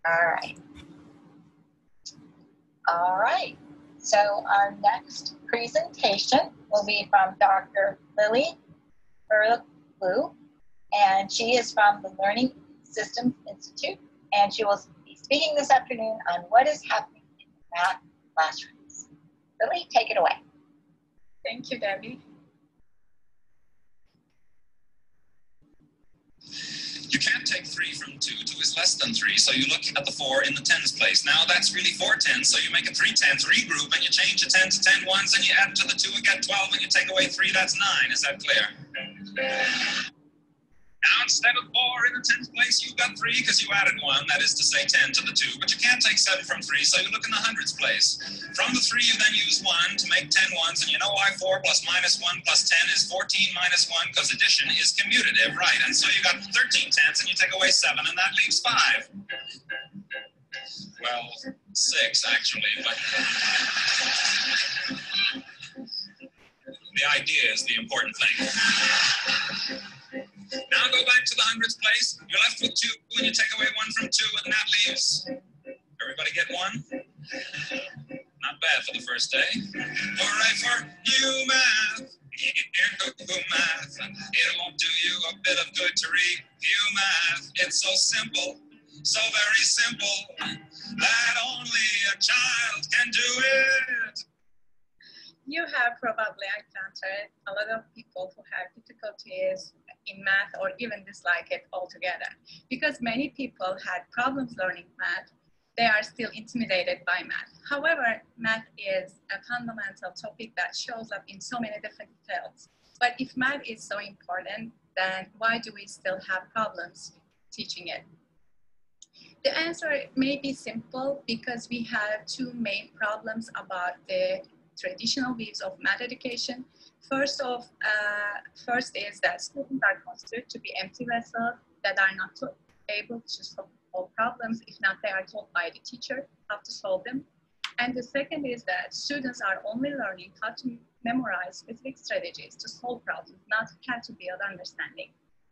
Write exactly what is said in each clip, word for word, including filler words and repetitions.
All right. All right. So our next presentation will be from Doctor Lili Hurioglu, and she is from the Learning Systems Institute, and she will be speaking this afternoon on what is happening in the math classrooms. Lili, take it away. Thank you, Debbie. You can't take three from two. two is less than three, so you look at the four in the tens place. Now that's really four tens, so you make a three tens, regroup, and you change the ten to ten ones, and you add to the two and get twelve, and you take away three, that's nine. Is that clear? Now instead of four in the tens place, you've got three because you added one, that is to say ten to the two, but you can't take seven from three, so you look in the hundreds place. From the three, you then use one to make ten ones, and you know why four plus minus one plus ten is fourteen minus one, because addition is commutative, right? And so you got thirteen tenths, and you take away seven, and that leaves five. Well, six actually, but the idea is the important thing. Now go back to the hundreds place. You're left with two, and you take away one from two, and that leaves. Everybody get one? Not bad for the first day. Hooray for new math. Here go math. It won't do you a bit of good to review math. It's so simple, so very simple, that only a child can do it. You have probably encountered a lot of people who have difficulties in math or even dislike it altogether. Because many people had problems learning math, they are still intimidated by math. However, math is a fundamental topic that shows up in so many different fields. But if math is so important, then why do we still have problems teaching it? The answer may be simple because we have two main problems about the traditional views of math education. First of, uh, first is that students are considered to be empty vessels that are not able to solve problems if not they are told by the teacher how to solve them. And the second is that students are only learning how to memorize specific strategies to solve problems, not how to build understanding.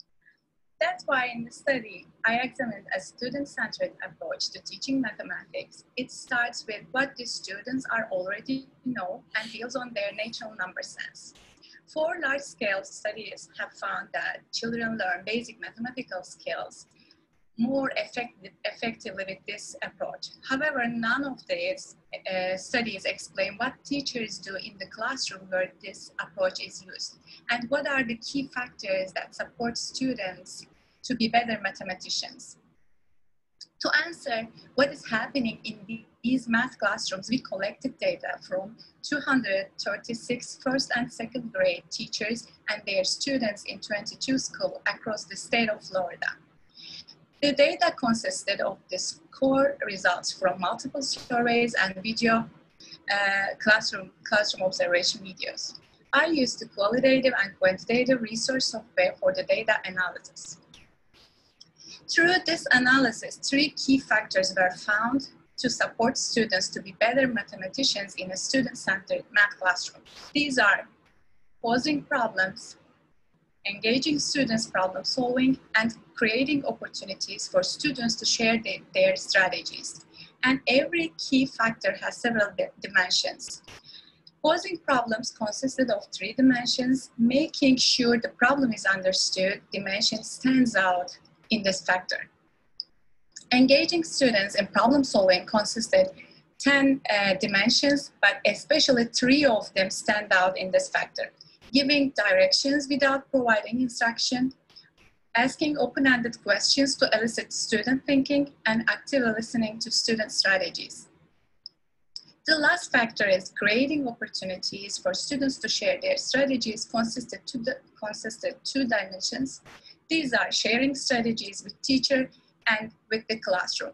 That's why in the study, I examined a student-centered approach to teaching mathematics. It starts with what the students are already know and builds on their natural number sense. Four large-scale studies have found that children learn basic mathematical skills more effective, effectively with this approach. However, none of these uh, studies explain what teachers do in the classroom where this approach is used, and what are the key factors that support students to be better mathematicians. To answer what is happening in these math classrooms, we collected data from two hundred thirty-six first and second grade teachers and their students in twenty-two schools across the state of Florida. The data consisted of the score results from multiple surveys and video uh, classroom, classroom observation videos. I used the qualitative and quantitative research software for the data analysis. Through this analysis, three key factors were found to support students to be better mathematicians in a student-centered math classroom. These are posing problems, engaging students problem solving, and creating opportunities for students to share the, their strategies. And every key factor has several dimensions. Posing problems consisted of three dimensions. Making sure the problem is understood dimension stands out in this factor. Engaging students in problem solving consisted ten uh, dimensions, but especially three of them stand out in this factor. Giving directions without providing instruction, asking open-ended questions to elicit student thinking, and actively listening to student strategies. The last factor is creating opportunities for students to share their strategies consisted two, consisted two dimensions. These are sharing strategies with teacher and with the classroom.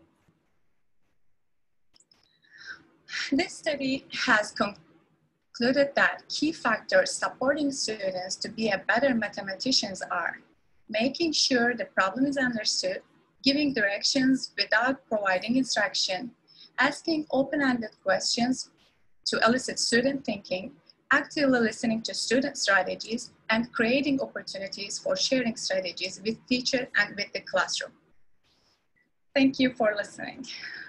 This study has concluded that key factors supporting students to be a better mathematicians are making sure the problem is understood, giving directions without providing instruction, asking open-ended questions to elicit student thinking, actively listening to student strategies, and creating opportunities for sharing strategies with teacher and with the classroom. Thank you for listening.